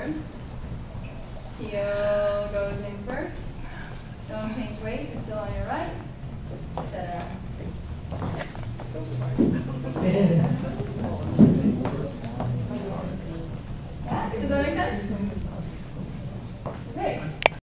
turn. Heel goes in first. Don't change weight, you're still on your right. Etc. Yeah, does that make sense? Okay.